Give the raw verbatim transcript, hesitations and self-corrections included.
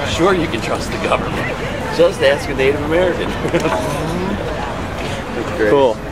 Sure, you can trust the government. Just ask a Native American. That's great. Cool.